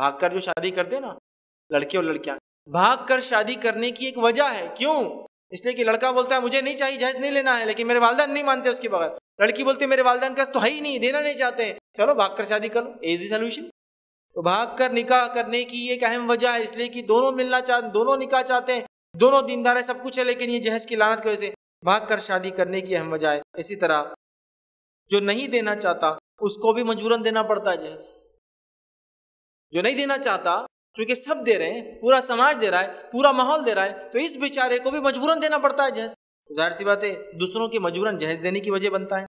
भाग कर जो शादी करते हैं ना लड़के और लड़कियां, भाग कर शादी करने की एक वजह है। क्यों? इसलिए कि लड़का बोलता है मुझे नहीं चाहिए, जहेज नहीं लेना है, लेकिन मेरे वालिदैन नहीं मानते उसके बगैर। लड़की बोलती है मेरे वालिदैन का तो है ही नहीं, देना नहीं चाहते हैं, चलो भाग कर शादी कर लो, इजी सोल्यूशन। तो भाग कर निकाह करने की एक अहम वजह है, इसलिए कि दोनों मिलना चाहते, दोनों निकाह चाहते हैं, दोनों दीनदार है, सब कुछ है, लेकिन ये जहेज की लानत की वजह से भाग कर शादी करने की अहम वजह है। इसी तरह जो नहीं देना चाहता उसको भी मजबूरन देना पड़ता है जहेज। जो नहीं देना चाहता, क्योंकि सब दे रहे हैं, पूरा समाज दे रहा है, पूरा माहौल दे रहा है, तो इस बेचारे को भी मजबूरन देना पड़ता है जहेज। जाहिर सी बात है दूसरों के मजबूरन जहेज देने की वजह बनता है।